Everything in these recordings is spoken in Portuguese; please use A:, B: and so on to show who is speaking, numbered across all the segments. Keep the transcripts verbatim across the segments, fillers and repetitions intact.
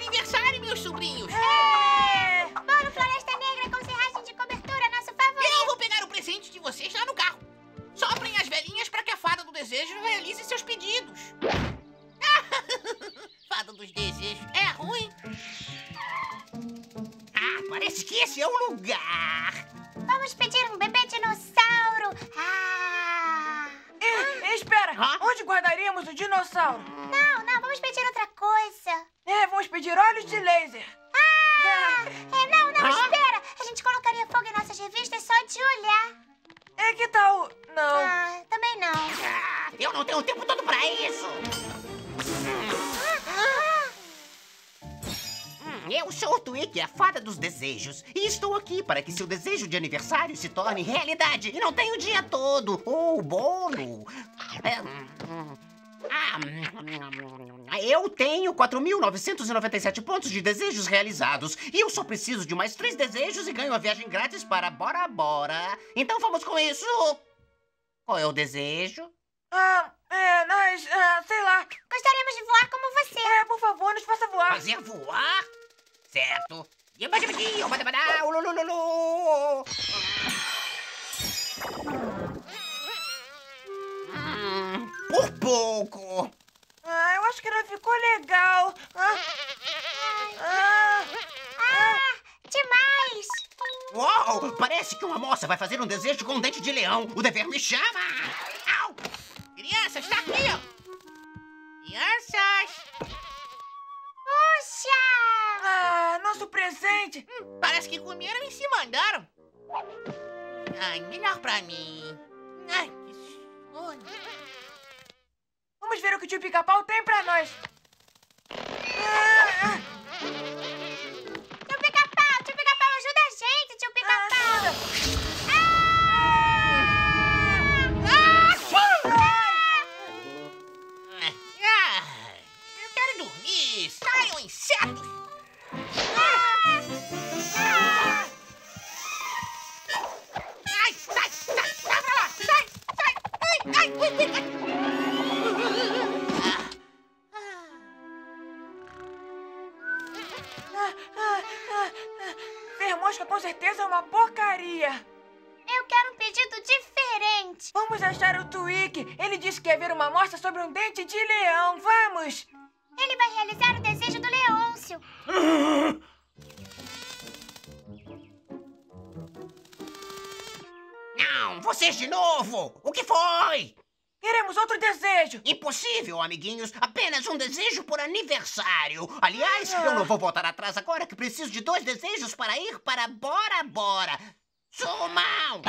A: aniversário, meus sobrinhos!
B: É! Bolo Floresta Negra com serragem de cobertura, nosso favorito!
A: Eu vou pegar o presente de vocês lá no carro. Soprem as velhinhas para que a fada do desejo realize seus pedidos. Fada dos desejos é ruim. Ah, parece que esse é o lugar.
B: Vamos pedir um bebê dinossauro! Ah!
C: Ei, espera!
A: Hã?
C: Onde guardaríamos o dinossauro?
B: Não, não, vamos pedir outra coisa!
C: É, vamos pedir olhos de laser.
B: Ah! É, não, não,
A: Hã?
B: espera! A gente colocaria fogo em nossas revistas só de olhar.
C: É, que tal? Não.
B: Ah, também não.
A: Ah, eu não tenho tempo todo para isso. Hum, eu sou o Twig, a fada dos desejos. E estou aqui para que seu desejo de aniversário se torne realidade. E não tenho o dia todo. Ou oh, bolo. É, hum, ah, hum, eu tenho quatro mil novecentos e noventa e sete pontos de desejos realizados. E eu só preciso de mais três desejos e ganho a viagem grátis para Bora Bora. Então vamos com isso. Qual é o desejo?
C: Ah, é, nós, ah, sei lá.
B: Gostaríamos de voar como você.
C: É, por favor, nos faça voar.
A: Fazer voar? Certo. Ulululu. Hum, por pouco.
C: Ah, eu acho que não ficou legal. Ah, ah,
B: Ah, demais!
A: Uau! Parece que uma moça vai fazer um desejo com um dente de leão. O dever me chama. Au! Crianças, está aqui, ó. Crianças.
B: Puxa!
C: ah, nosso presente.
A: Hum, parece que comeram e se mandaram. Ai, melhor pra mim. Ai, que sono.
C: Vamos ver o que o tio Pica-Pau tem pra nós. Ah, ah,
B: Tio Pica-Pau, tio Pica-Pau, ajuda a gente, tio Pica-Pau!
A: Ah, eu quero dormir. Saiam, insetos. Ai, sai, sai, sai pra lá. Sai, sai. Ai, ai, ai, ai, ai.
C: ah, ah, ah, ah. Ser mosca com certeza é uma porcaria.
B: Eu quero um pedido diferente.
C: Vamos achar o Twig. Ele disse que ia ver uma amostra sobre um dente de leão. Vamos!
B: Ele vai realizar o desejo do Leôncio.
A: Não, vocês de novo. O que foi?
C: Queremos outro desejo.
A: Impossível, amiguinhos. Apenas um desejo por aniversário. Aliás, eu não vou voltar atrás agora que preciso de dois desejos para ir para Bora Bora. Sumam!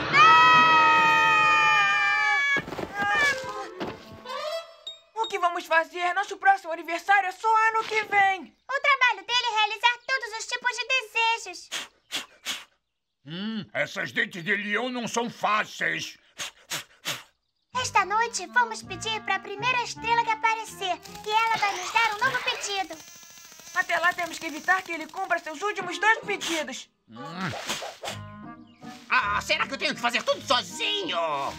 C: O que vamos fazer? Nosso próximo aniversário é só ano que vem.
B: O trabalho dele é realizar todos os tipos de desejos.
D: Hum, essas dentes de leão não são fáceis.
B: Esta noite, vamos pedir para a primeira estrela que aparecer. E ela vai nos dar um novo pedido.
C: Até lá temos que evitar que ele cumpra seus últimos dois pedidos.
A: Ah, será que eu tenho que fazer tudo sozinho?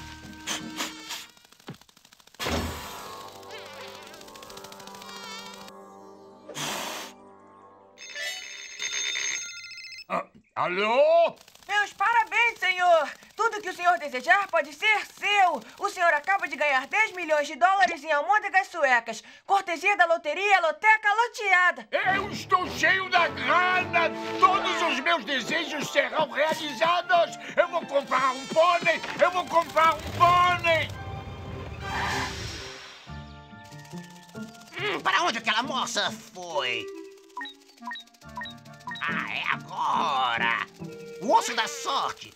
D: Ah, alô?
C: Meus parabéns, senhor! Tudo que o senhor desejar pode ser seu! O senhor acaba de ganhar dez milhões de dólares em almôndegas suecas. Cortesia da loteria Loteca Loteada.
D: Eu estou cheio da grana! Todos os meus desejos serão realizados! Eu vou comprar um pônei! Eu vou comprar um pônei!
A: Hum, para onde aquela moça foi? Ah, é agora! O osso da sorte!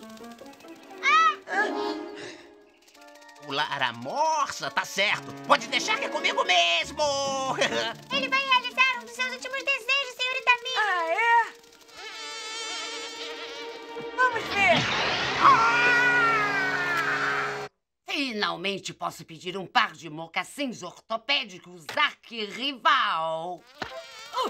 A: Pular a morsa, tá certo! Pode deixar que é comigo mesmo!
B: Ele vai realizar um dos seus últimos desejos, senhorita Mia.
C: Ah, é? Vamos ver!
E: Finalmente posso pedir um par de mocassins ortopédicos arquirrival. Uh!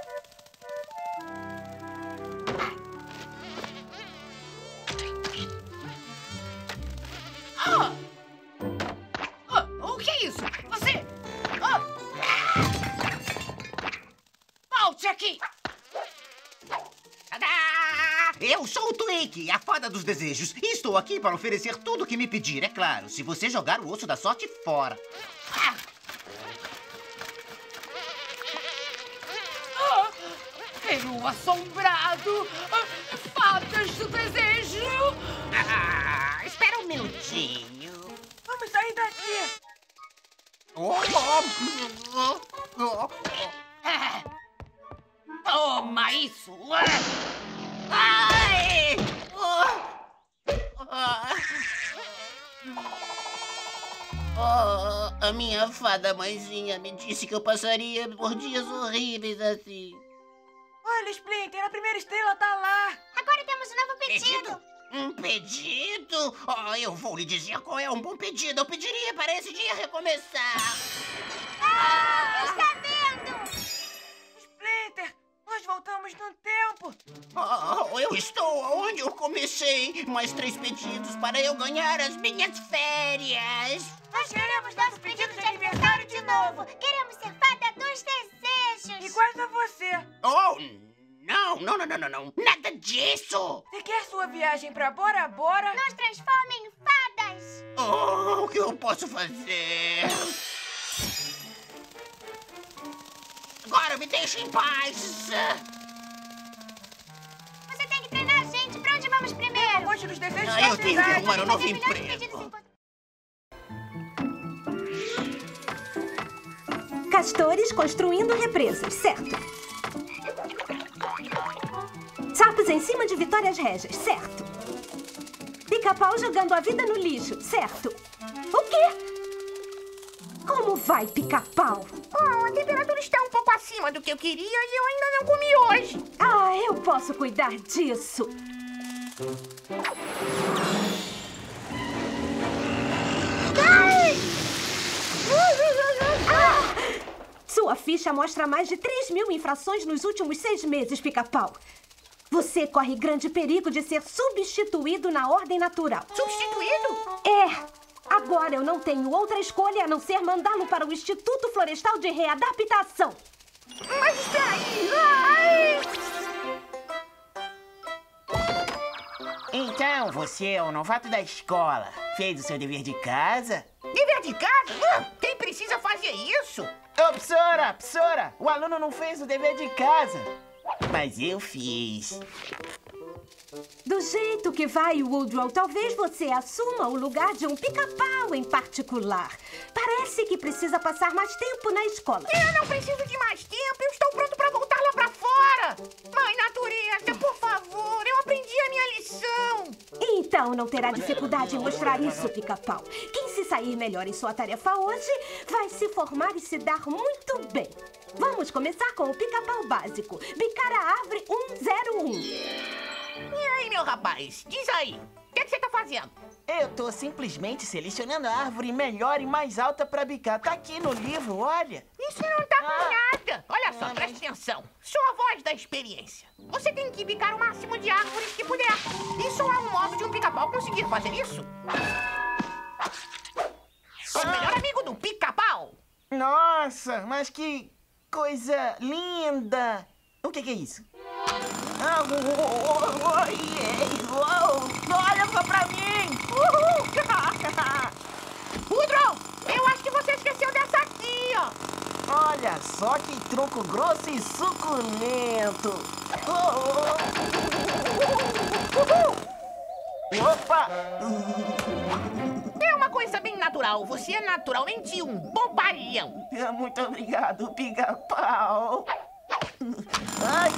E: Ah! Ah, o que é isso? Você... Ah! Twink!
A: Tadá! Eu sou o Twink, a fada dos desejos. E estou aqui para oferecer tudo o que me pedir, é claro, se você jogar o osso da sorte fora.
E: Ah! Ah! Peru assombrado! Ah, fadas do desejo!
A: Ah, espera um minutinho.
C: Vamos sair daqui.
A: Oh, oh, oh, oh, oh.
E: Ah! Toma isso!
A: Ai! Oh, ah. Oh, a minha fada mãezinha me disse que eu passaria por dias horríveis assim.
C: Olha, Splinter, a primeira estrela tá lá.
B: Agora temos um novo pedido.
A: Pedido? Um pedido? Oh, eu vou lhe dizer qual é um bom pedido. Eu pediria para esse dia recomeçar.
B: Ah, está vendo?
C: Splinter, nós voltamos no tempo.
A: Oh, eu estou onde eu comecei. Mais três pedidos para eu ganhar as minhas férias.
B: Nós queremos nosso pedido de aniversário de novo. Queremos ser fada dos desejos.
C: Iguais a você.
A: Oh, não, não, não, não, não, não. Nada disso.
C: Você quer sua viagem pra Bora Bora?
B: Nos transforma em fadas.
A: Oh, o que eu posso fazer? Agora me deixe em paz.
B: Você tem que treinar a gente. Pra onde vamos primeiro?
C: O monte dos desejos
A: Ah, eu tenho que
C: cidade.
A: arrumar um novo
B: Fazer melhores
A: emprego.
B: pedidos em-
F: Castores construindo represas, certo? Sapos em cima de Vitórias Régias, certo? Pica-pau jogando a vida no lixo, certo? O quê? Como vai, Pica-pau?
G: Oh, a temperatura está um pouco acima do que eu queria e eu ainda não comi hoje.
F: Ah, eu posso cuidar disso.
G: Ai!
F: Ah! Sua ficha mostra mais de três mil infrações nos últimos seis meses, Pica-pau. Você corre grande perigo de ser substituído na ordem natural.
G: Substituído?
F: É. Agora eu não tenho outra escolha a não ser mandá-lo para o Instituto Florestal de Readaptação.
G: Mas espera aí! Ai!
H: Então, você é o novato da escola. Fez o seu dever de casa?
G: Dever de casa? Ah, quem precisa fazer isso?
H: Ô, professora, professora, o aluno não fez o dever de casa. Mas eu fiz.
F: Do jeito que vai, Woodrow, talvez você assuma o lugar de um pica-pau em particular. Parece que precisa passar mais tempo na escola.
G: Eu não preciso de mais tempo, eu estou pronto para voltar lá para fora. Mãe natureza, por favor, eu aprendi a minha lição.
F: Então não terá dificuldade em mostrar isso, pica-pau. Quem se sair melhor em sua tarefa hoje vai se formar e se dar muito bem. Vamos começar com o pica-pau básico. Bicar a árvore um zero um.
G: E aí, meu rapaz, diz aí, o que, é que você tá fazendo?
H: Eu tô simplesmente selecionando a árvore melhor e mais alta pra bicar. Tá aqui no livro, olha.
G: Isso não tá com
H: Ah.
G: nada. Olha só,
H: Ah,
G: presta
H: mas-
G: atenção. Sou a voz da experiência. Você tem que bicar o máximo de árvores que puder. E só há um modo de um pica-pau conseguir fazer isso. O melhor amigo do pica-pau.
H: Nossa, mas que coisa linda. O que que é isso? Ah, oh, oh, oh, oh, yeah, oh, olha só pra mim. Uhul.
G: Woodrow, eu acho que você esqueceu dessa aqui, ó.
H: Olha só que tronco grosso e suculento. Oh, oh. Opa!
G: É uma coisa bem natural. Você é naturalmente um bobalhão.
H: Muito obrigado, pica-pau. Ai.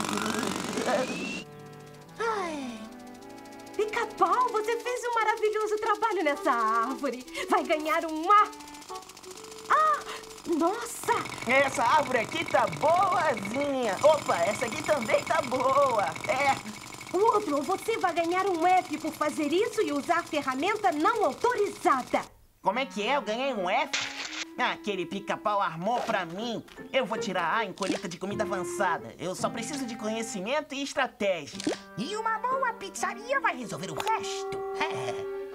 F: Pica-pau, você fez um maravilhoso trabalho nessa árvore. Vai ganhar um A. Ah, nossa!
H: Essa árvore aqui tá boazinha. Opa, essa aqui também tá boa. É.
F: Woodrow, você vai ganhar um F por fazer isso e usar ferramenta não autorizada.
H: Como é que é? Eu ganhei um F? Ah, aquele pica-pau armou pra mim. Eu vou tirar A em colheita de comida avançada. Eu só preciso de conhecimento e estratégia.
G: E uma boa pizzaria vai resolver o resto. É.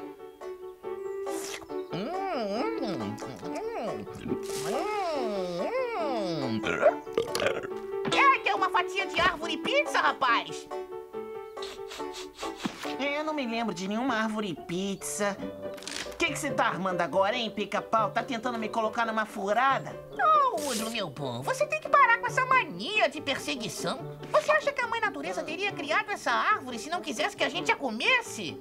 G: Hum, hum, hum, hum, hum. É que é uma fatia de árvore pizza, rapaz?
H: Eu não me lembro de nenhuma árvore pizza. O que que você tá armando agora, hein, Pica-Pau? Tá tentando me colocar numa furada?
G: Oh, Woodrow, meu bom, você tem que parar com essa mania de perseguição. Você acha que a mãe natureza teria criado essa árvore se não quisesse que a gente a comesse?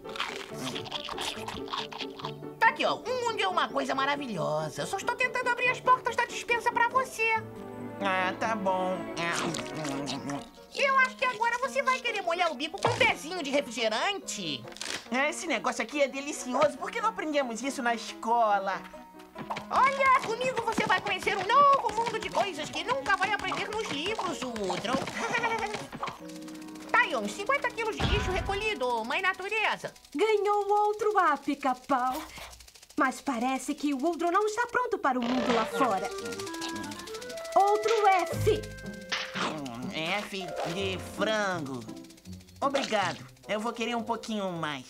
G: Tá aqui, ó. Um mundo é uma coisa maravilhosa. Eu só estou tentando abrir as portas da despensa pra você.
H: Ah, tá bom.
G: Eu acho que agora você vai querer molhar o bico com um pezinho de refrigerante.
H: Ah, esse negócio aqui é delicioso. Por que não aprendemos isso na escola?
G: Olha, comigo você vai conhecer um novo mundo de coisas que nunca vai aprender nos livros, Woodrow. Tá aí, uns cinquenta quilos de lixo recolhido, mãe natureza.
F: Ganhou outro A, Pica-Pau. Mas parece que o Woodrow não está pronto para o mundo lá fora. Outro F.
H: F de frango. Obrigado. Eu vou querer um pouquinho mais.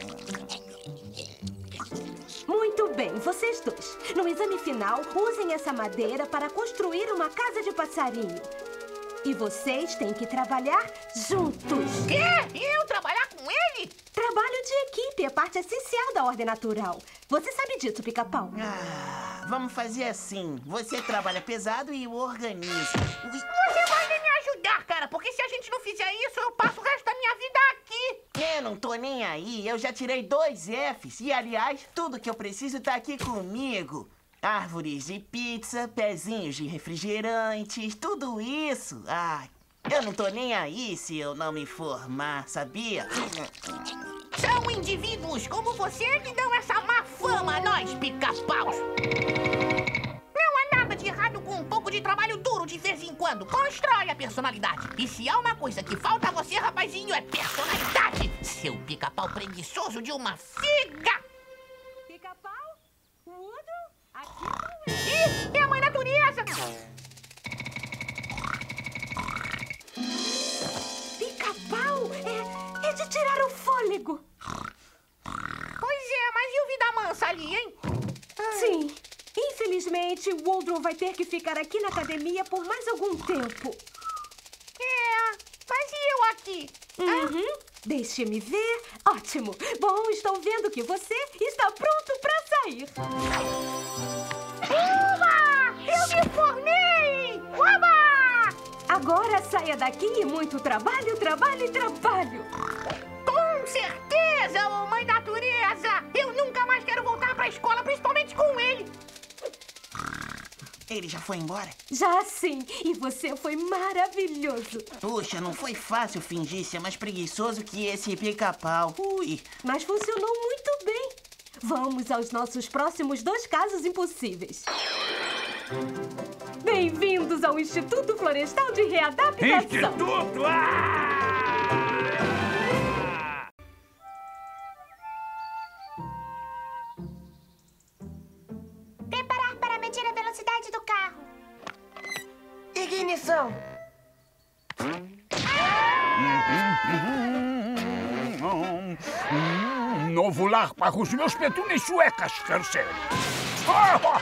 F: Muito bem, vocês dois. No exame final, usem essa madeira para construir uma casa de passarinho. E vocês têm que trabalhar juntos.
G: Quê? Eu trabalhar com ele?
F: Trabalho de equipe é parte essencial da ordem natural. Você sabe disso, Pica-Pau?
H: Ah, vamos fazer assim. Você trabalha pesado e eu organizo.
G: Você vai me ajudar, cara, porque se a gente não fizer isso, eu passo o resto da minha vida aqui.
H: Eu não tô nem aí. Eu já tirei dois Fs. E, aliás, tudo que eu preciso tá aqui comigo. Árvores de pizza, pezinhos de refrigerantes, tudo isso. Ah, eu não tô nem aí se eu não me formar, sabia?
G: São indivíduos como você que dão essa má fama a nós, pica-paus. Não há nada de errado com um pouco de trabalho duro de vez em quando. Constrói a personalidade. E se há uma coisa que falta a você, rapazinho, é personalidade. Seu pica-pau preguiçoso de uma figa.
F: Pica-Pau? Woodrow? Aqui estou eu.
G: Ih, é a mãe natureza.
F: Pica-Pau é, é de tirar o fôlego.
G: Pois é, mas e o vida mansa ali, hein?
F: Sim. Infelizmente, o Woodrow vai ter que ficar aqui na academia por mais algum tempo.
G: É, mas e eu aqui?
F: Uhum. Deixe-me ver. Ótimo. Bom, estou vendo que você está pronto para sair.
G: Uba! Eu me formei! Uba!
F: Agora saia daqui e muito trabalho, trabalho e trabalho.
G: Com certeza, ô mãe natureza! Eu nunca mais quero voltar para a escola, principalmente com ele.
H: Ele já foi embora?
F: Já sim. E você foi maravilhoso.
H: Puxa, não foi fácil fingir ser mais preguiçoso que esse pica-pau. Ui.
F: Mas funcionou muito bem. Vamos aos nossos próximos dois casos impossíveis. Bem-vindos ao Instituto Florestal de Readaptação.
D: Instituto! Ah!
B: Preparar para medir a velocidade do carro.
C: Ignição.
D: Hum, novo lar para os meus petúneis suecas, terceiro. Ah!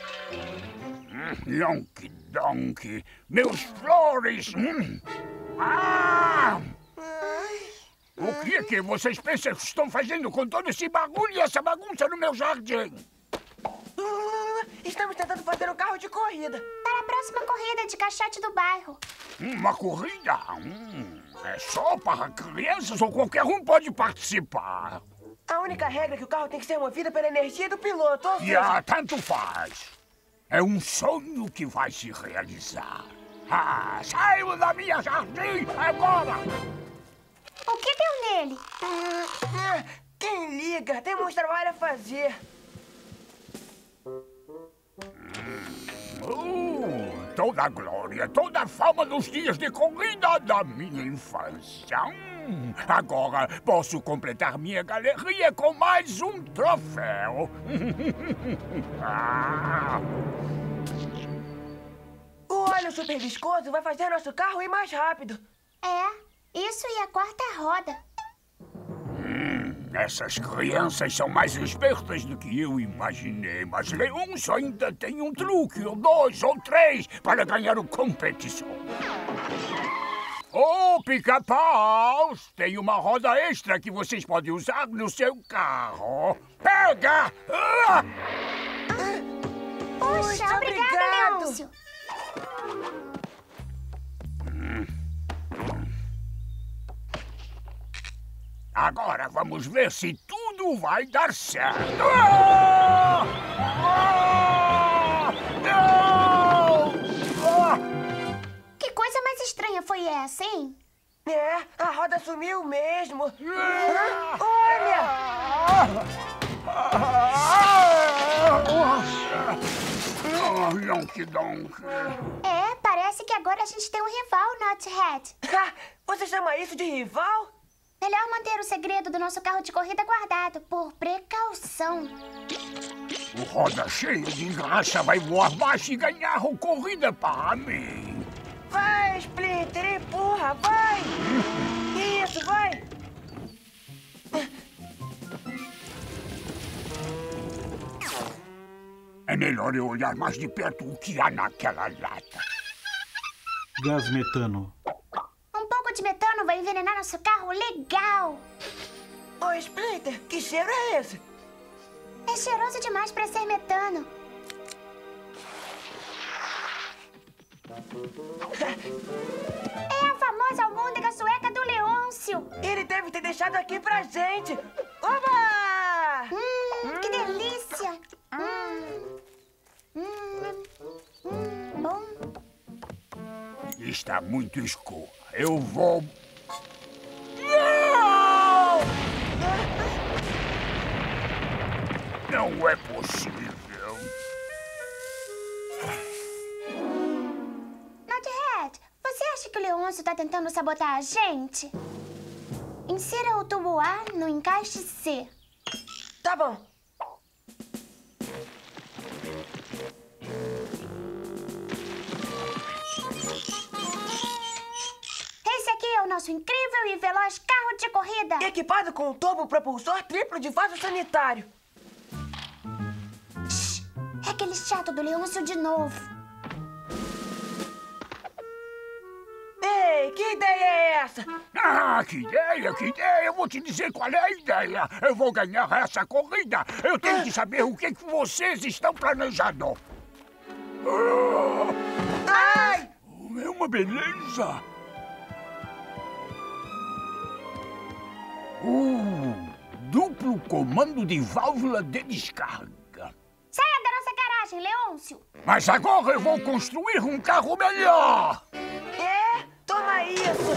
D: Yonky Donkey, meus flores. Hum. Ah! O que é que vocês pensam que estão fazendo com todo esse bagulho e essa bagunça no meu jardim?
C: Uh, estamos tentando fazer um carro de corrida.
B: Para a próxima corrida de caixote do bairro.
D: Uma corrida? Hum, é só para crianças ou qualquer um pode participar?
C: A única regra é que o carro tem que ser movido pela energia do piloto, ou
D: E
C: seja...
D: ah, tanto faz. É um sonho que vai se realizar. Ah, saiam da minha jardim agora!
B: O que deu nele?
C: Uh, quem liga? Temos trabalho a fazer.
D: Uh, toda a glória, toda a fama dos dias de corrida da minha infância. Hum, agora posso completar minha galeria com mais um troféu. Ah.
C: O óleo super viscoso vai fazer nosso carro ir mais rápido.
B: É, isso e a quarta roda.
D: Hum, essas crianças são mais espertas do que eu imaginei, mas Leôncio ainda tem um truque, ou dois, ou três, para ganhar o competição. Ô, oh, pica-paus! Tem uma roda extra que vocês podem usar no seu carro. Pega! Ah!
B: Puxa,
C: Puxa,
B: obrigada,
C: obrigado.
B: Leôncio.
D: Agora vamos ver se tudo vai dar certo. Ah! Ah! Não! Ah!
B: Que coisa mais estranha foi essa, hein?
C: É, a roda sumiu mesmo.
D: Ah!
C: Olha!
D: Oh, Yonky Donk.
B: É, parece que agora a gente tem um rival, Knothead.
C: Ha, você chama isso de rival?
B: Melhor manter o segredo do nosso carro de corrida guardado, por precaução.
D: O roda cheio de graxa vai voar baixo e ganhar a corrida para mim.
C: Vai, Splinter, empurra, vai! Isso, vai!
D: É melhor eu olhar mais de perto o que há naquela lata.
I: Gás metano.
B: Um pouco de metano vai envenenar nosso carro legal.
C: Ô, Splinter, que cheiro é esse?
B: É cheiroso demais pra ser metano. É a famosa almôndega sueca do Leôncio.
C: Ele deve ter deixado aqui pra gente. Oba!
B: Hum, que delícia. Hum, hum, hum, bom.
D: Está muito escuro. Eu vou... Não! Não é possível.
B: Knothead, você acha que o Leôncio tá tentando sabotar a gente? Insira o tubo A no encaixe C.
C: Tá bom.
B: Esse aqui é o nosso incrível e veloz carro de corrida.
C: Equipado com um turbo propulsor triplo de vaso sanitário.
B: Shhh, é aquele chato do Leôncio de novo.
C: Ei, que ideia é essa?
D: Ah, que ideia, que ideia. Eu vou te dizer qual é a ideia. Eu vou ganhar essa corrida. Eu tenho que saber o que, que vocês estão planejando.
C: Ai!
D: É uma beleza. Uh, duplo comando de válvula de descarga.
B: Saia da nossa garagem, Leôncio.
D: Mas agora eu vou construir um carro melhor.
C: É? Toma isso!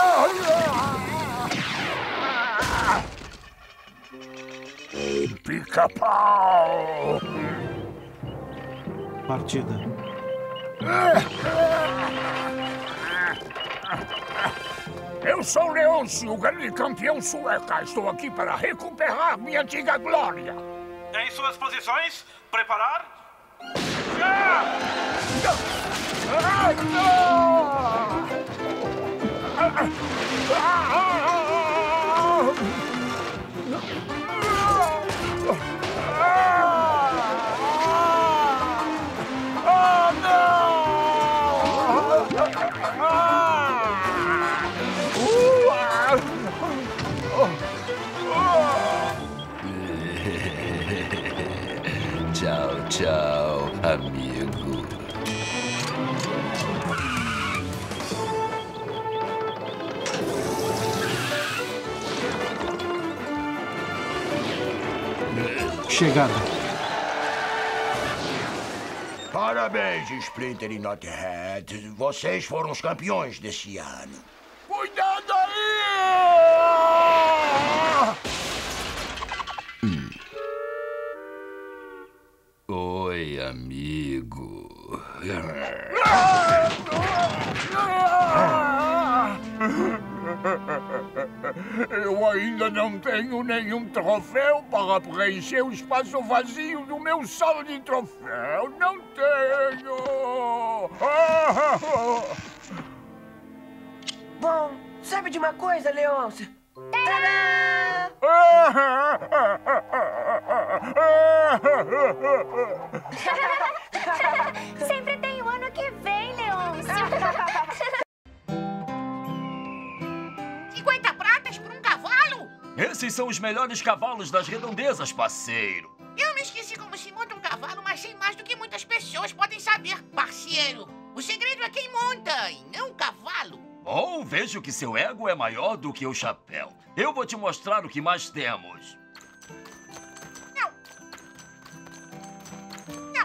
D: Pica-pau!
I: Partida.
D: Eu sou Leôncio, o grande campeão sueca. Estou aqui para recuperar minha antiga glória.
J: Em suas posições, preparar.
D: Ai, não!
K: Tchau, tchau, amigo.
I: Chegada.
L: Parabéns, Splinter e Knothead. Vocês foram os campeões desse ano.
D: Cuidado aí!
K: Hum. Oi, amigo.
D: Eu ainda não tenho nenhum troféu para preencher o espaço vazio do meu salão de troféu. Não tenho!
C: Bom, sabe de uma coisa, Leôncio?
B: Sempre tem o ano que vem, Leôncio.
K: Esses são os melhores cavalos das redondezas, parceiro.
G: Eu me esqueci como se monta um cavalo, mas sei mais do que muitas pessoas podem saber, parceiro. O segredo é quem monta, e não o cavalo.
K: Bom, vejo que seu ego é maior do que o chapéu. Eu vou te mostrar o que mais temos.
G: Não. Não.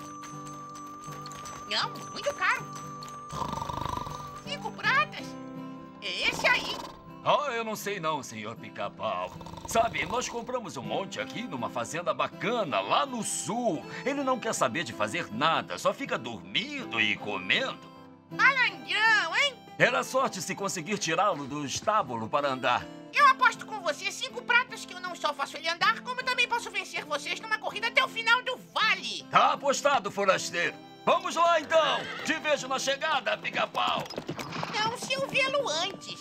G: Não, muito caro. Cinco pratas. É esse aí.
K: Ah, eu não sei não, senhor Pica-Pau. Sabe, nós compramos um monte aqui numa fazenda bacana, lá no sul. Ele não quer saber de fazer nada, só fica dormindo e comendo.
G: Malandrão, hein?
K: Era sorte se conseguir tirá-lo do estábulo para andar.
G: Eu aposto com você cinco pratas que eu não só faço ele andar, como também posso vencer vocês numa corrida até o final do vale.
K: Tá apostado, forasteiro. Vamos lá, então. Te vejo na chegada, Pica-Pau.
G: Não, se eu vê-lo antes.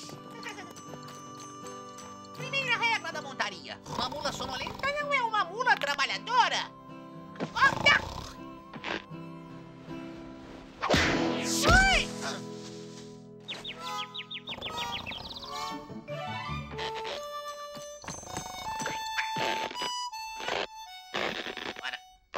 G: Primeira regra da montaria. Uma mula sonolenta não é uma mula trabalhadora. Corta! Ui! Bora.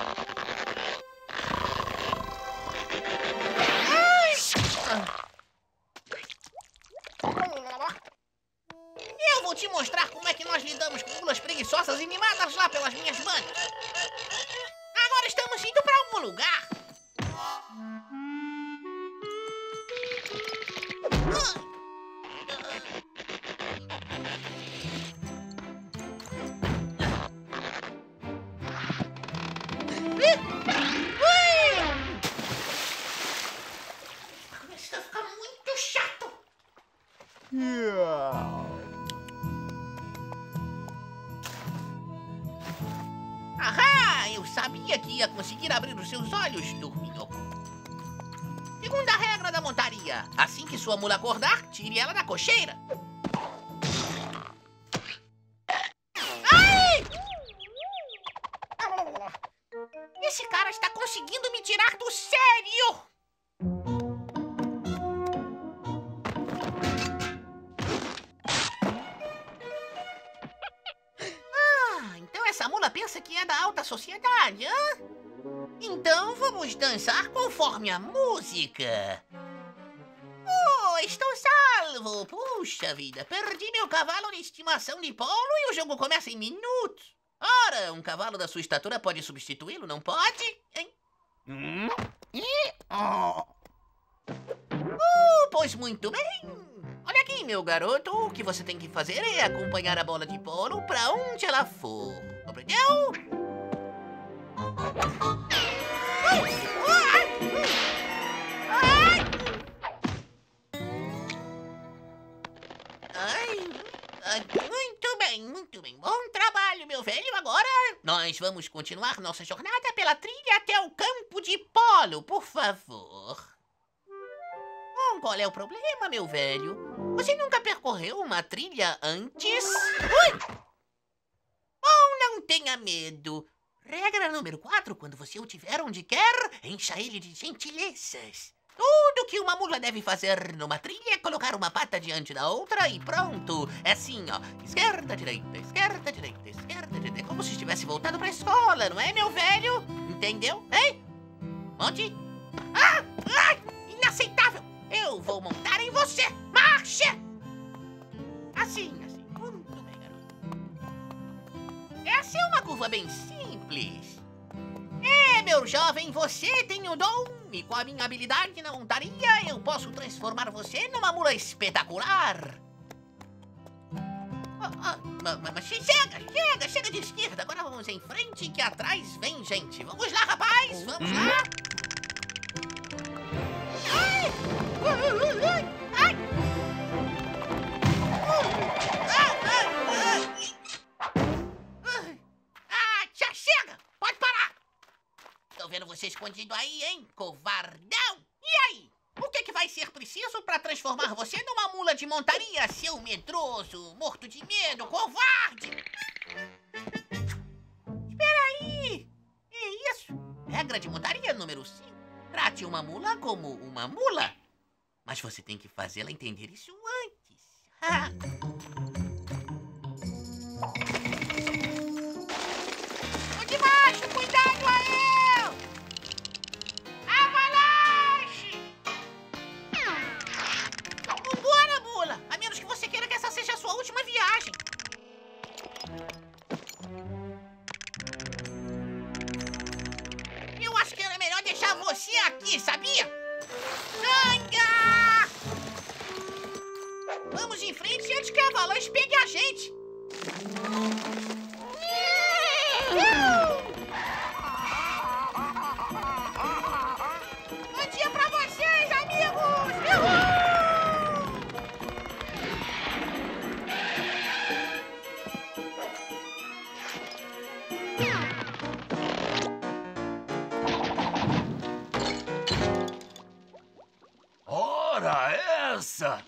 G: Eu vou te mostrar como é que nós lidamos com mulas preguiçosas e mimadas lá pelas minhas manos. Agora estamos indo para algum lugar. Começa a ficar muito chato. Ahá! Eu sabia que ia conseguir abrir os seus olhos, dorminhoco. Segunda regra da montaria. Assim que sua mula acordar, tire ela da cocheira. Ai! Esse cara está conseguindo me tirar do sério! Ah, então essa mula pensa que é da alta sociedade, hã? Então vamos dançar conforme a música. Oh, estou salvo! Puxa vida, perdi meu cavalo de estimação de polo e o jogo começa em minutos. Ora, um cavalo da sua estatura pode substituí-lo, não pode? Hein? Hum? E... oh. Uh, pois muito bem. Olha aqui, meu garoto, o que você tem que fazer é acompanhar a bola de polo pra onde ela for. Compreendeu? Ai, ai, muito bem, muito bem. Bom trabalho, meu velho. Agora nós vamos continuar nossa jornada pela trilha até o campo de polo, por favor. Bom, qual é o problema, meu velho? Você nunca percorreu uma trilha antes? Ui! Bom, não tenha medo. Regra número quatro, quando você o tiver onde quer, encha ele de gentilezas. Tudo que uma mula deve fazer numa trilha é colocar uma pata diante da outra e pronto. É assim, ó. Esquerda, direita, esquerda, direita, esquerda, direita. É como se estivesse voltando pra escola, não é, meu velho? Entendeu? Hein? Monte? Ah! Ai! Inaceitável! Eu vou montar em você! Marcha! Assim, assim. Muito bem, garoto. Essa é uma curva bem simples. É, meu jovem, você tem o dom. E com a minha habilidade na montaria, eu posso transformar você numa mula espetacular. Ah, ah, mas, mas chega, chega, chega de esquerda. Agora vamos em frente, que atrás vem gente. Vamos lá, rapaz, vamos lá. Ai! Ai! Ah, já chega! Pode parar! Tô vendo você escondido aí, hein, covardão! E aí? O que, que vai ser preciso pra transformar você numa mula de montaria, seu medroso, morto de medo, covarde? Espera aí! É isso! Regra de montaria número cinco. Trate uma mula como uma mula. Mas você tem que fazê-la entender isso antes. Vamos em frente antes que a avalanche pegue a gente. Bom dia pra vocês, amigos! Uhul!
K: Ora, essa!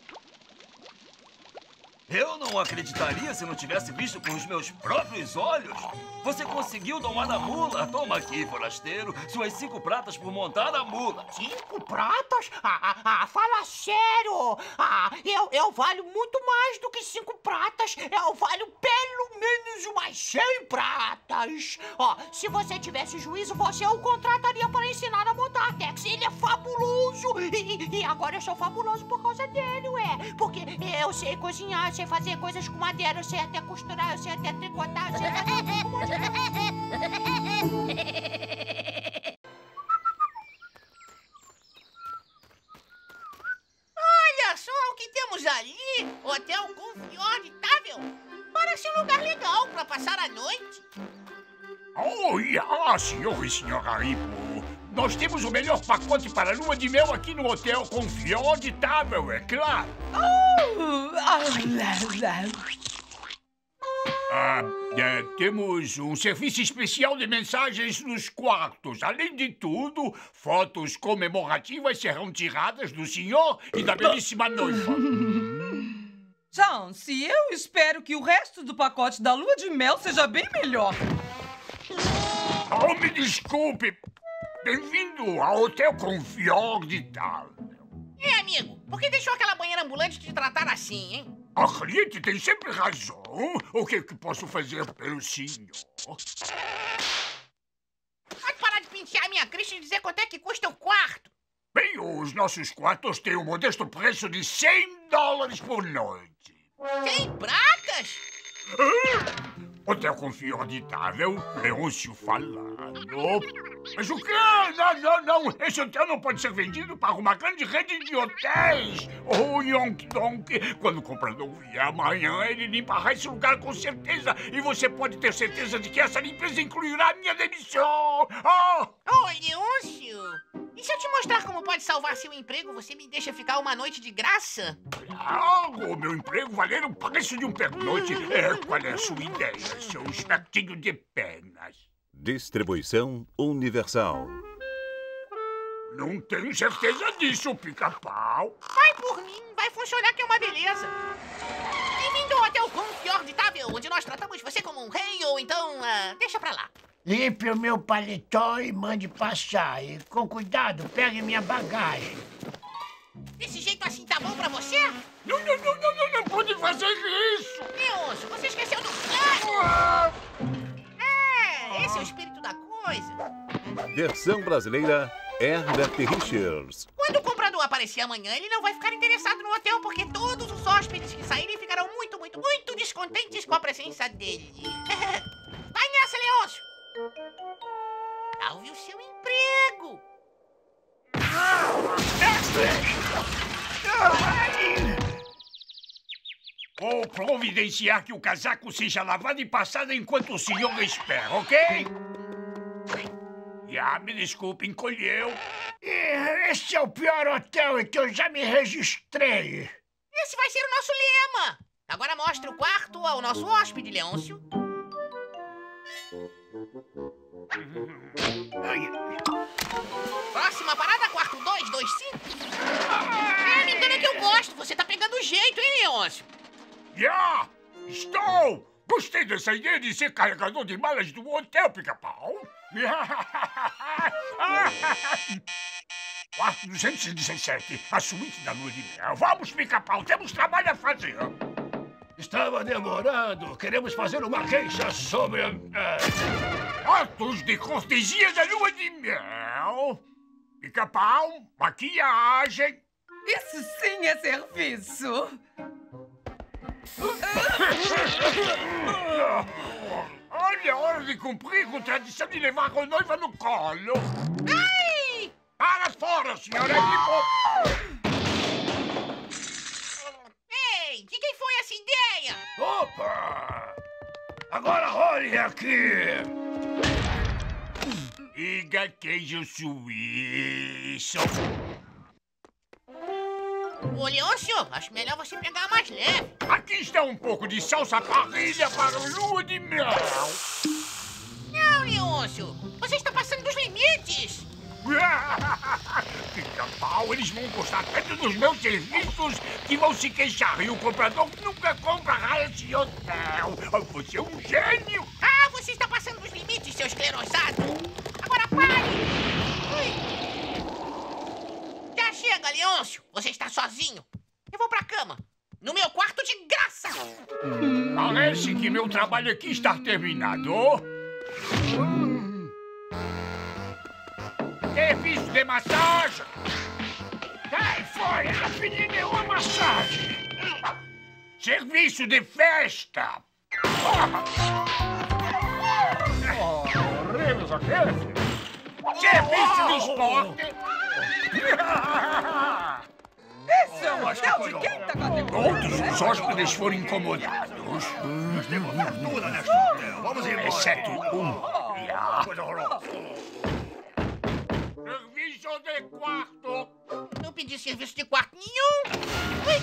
K: Eu não acreditaria se não tivesse visto com os meus próprios olhos. Você conseguiu domar a mula. Toma aqui, forasteiro, suas cinco pratas por montar a mula.
G: Cinco pratas? Ah, ah, ah, fala sério! Ah, eu, eu valho muito mais do que cinco pratas. Eu valho pelo menos umas cem pratas. Ó, se você tivesse juízo, você o contrataria para ensinar a montar Tex. Ele é fabuloso. E, e agora eu sou fabuloso por causa dele, ué. Porque eu sei cozinhar, eu sei fazer coisas com madeira, eu sei até costurar, eu sei até tricotar, eu sei fazer um monte de Olha só o que temos ali! Hotel Confortável! Parece um lugar legal para passar a noite.
D: Oh, ah, senhor e senhora Haribo. Nós temos o melhor pacote para a lua de mel aqui no Hotel Confortável, é claro.
M: Oh,
D: Ah, é, temos um serviço especial de mensagens nos quartos. Além de tudo, fotos comemorativas serão tiradas do senhor e da belíssima noiva.
M: Chance, eu espero que o resto do pacote da lua de mel seja bem melhor.
D: Oh, me desculpe. Bem-vindo ao Hotel Confortável.
G: É, amigo, por que deixou aquela banheira ambulante te tratar assim, hein?
D: A cliente tem sempre razão. O que, que posso fazer pelo senhor?
G: Pode parar de pentear a minha crista e dizer quanto é que custa o quarto.
D: Bem, os nossos quartos têm o modesto preço de cem dólares por noite.
G: cem pratas?
D: Ah, Hotel Confortável, Leôncio falando. Mas o quê? Não, não, não. Esse hotel não pode ser vendido para uma grande rede de hotéis. Oh, Yonk Donk. Quando o comprador vier amanhã, ele limpará esse lugar com certeza. E você pode ter certeza de que essa limpeza incluirá a minha demissão. Oh!
G: Ô, Leôncio, e se eu te mostrar como pode salvar seu emprego, você me deixa ficar uma noite de graça?
D: Claro, meu emprego valer o preço de um pernoite. É, qual é a sua ideia, seu espertinho de penas?
N: Distribuição Universal.
D: Não tenho certeza disso, Pica-Pau.
G: Vai por mim, vai funcionar que é uma beleza. Bem-vindo ao Hotel Confortável, onde nós tratamos você como um rei, ou então, uh, deixa pra lá.
L: Limpe o meu paletó e mande passar. E com cuidado, pegue minha bagagem.
G: Desse jeito assim tá bom pra você?
D: Não, não, não, não, não, não pode fazer isso.
G: Leôncio, você esqueceu do plano. É, esse é o espírito da coisa.
N: Versão brasileira, Herbert Richards.
G: Quando o comprador aparecer amanhã, ele não vai ficar interessado no hotel, porque todos os hóspedes que saírem ficarão muito, muito, muito descontentes com a presença dele. Vai nessa, Leôncio. Salve o seu emprego.
D: Vou providenciar que o casaco seja lavado e passado enquanto o senhor espera, ok? Já, me desculpe, encolheu.
L: Esse é o pior hotel em que eu já me registrei.
G: Esse vai ser o nosso lema. Agora mostra o quarto ao nosso hóspede, Leôncio. Próxima parada, quarto dois dois cinco. É, me engana que eu gosto. Você tá pegando o jeito, hein, Leôncio?
D: Já! Estou! Gostei dessa ideia de ser carregador de malas do hotel, Pica-Pau. Quarto duzentos e dezessete, a suíte da lua de mel. Vamos, Pica-Pau, temos trabalho a fazer.
L: Estava demorando. Queremos fazer uma queixa sobre... Uh...
D: Atos de cortesia da lua de mel. Pica-Pau, maquiagem.
M: Isso sim é serviço.
D: Olha, hora de cumprir com a tradição de levar a noiva no colo.
G: Ai!
D: Para fora, senhora! Olha aqui! Iga queijo suíço.
G: Ô, Leôncio, acho melhor você pegar mais leve.
D: Aqui está um pouco de salsa parrilha para o lua de mel.
G: Não, Leôncio, você está passando dos limites.
D: Pica-pau, eles vão gostar tanto dos meus serviços que vão se queixar. E o comprador nunca compra esse hotel. Você é um gênio.
G: Ah, você está passando dos limites, seu esclerosado. Agora pare. Ui. Já chega, Leôncio. Você está sozinho. Eu vou pra cama. No meu quarto de graça.
D: Parece que meu trabalho aqui está terminado. Serviço de massagem! Sai fora! A menina é uma massagem! Serviço de festa! Horríveis aqueles! Serviço de esporte!
C: Esse é um hotel de quinta categoria!
D: Todos os hóspedes foram incomodados.
L: Nós temos fortuna neste hotel. Vamos embora.
D: Exceto um.
L: Coisa horrorosa.
D: Serviço de quarto!
G: Não pedi serviço de quarto nenhum! Ui.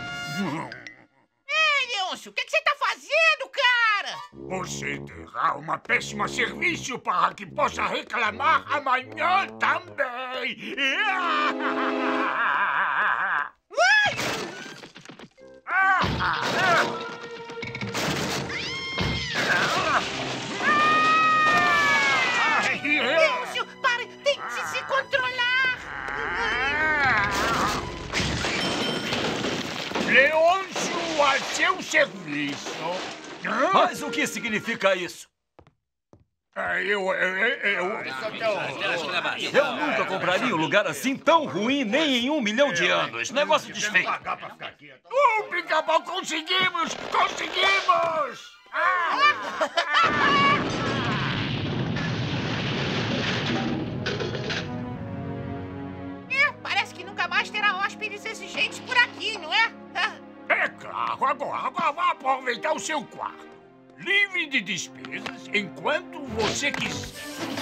G: Ei, Leôncio, o que, que você tá fazendo, cara?
D: Você terá uma péssima serviço para que possa reclamar amanhã também!
G: Ui. Leôncio, pare! Tente se controlar!
D: Leôncio, a seu serviço.
K: Mas o que significa isso?
D: Eu, eu, eu...
K: Eu nunca compraria um lugar assim tão ruim nem em um milhão de anos. Negócio desfeito.
D: Oh, Pica-Pau, conseguimos! Conseguimos!
G: É, parece que nunca mais terá hóspedes exigentes por aqui, não é?
D: É claro, agora, agora vá aproveitar o seu quarto. Livre de despesas enquanto você quiser.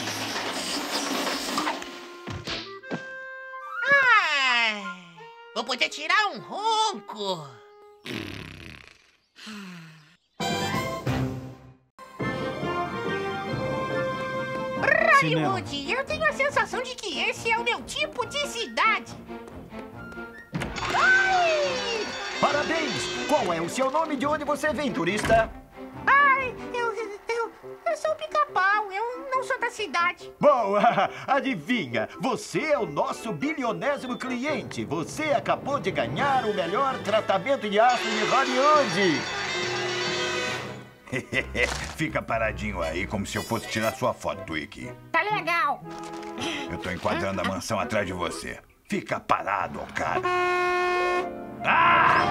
G: Ai, vou poder tirar um ronco. Hollywood, eu tenho a sensação de que esse é o meu tipo de cidade. Ai!
H: Parabéns! Qual é o seu nome? De onde você vem, turista?
G: Ai, eu, eu, eu sou o Pica-Pau, eu não sou da cidade.
H: Bom, adivinha, você é o nosso bilionésimo cliente. Você acabou de ganhar o melhor tratamento de aço de Hollywood.
L: Fica paradinho aí, como se eu fosse tirar sua foto, Twiki.
G: Tá legal.
L: Eu tô enquadrando a mansão atrás de você. Fica parado, cara.
D: Ah!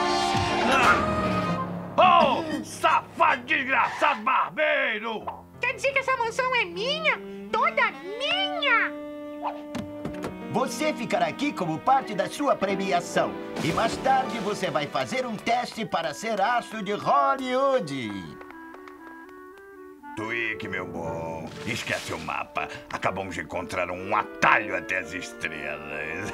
D: Ah! Oh, safado desgraçado barbeiro!
G: Quer dizer que essa mansão é minha? Toda minha!
H: Você ficará aqui como parte da sua premiação. E mais tarde você vai fazer um teste para ser astro de Hollywood.
L: Twiki, meu bom, esquece o mapa. Acabamos de encontrar um atalho até as estrelas.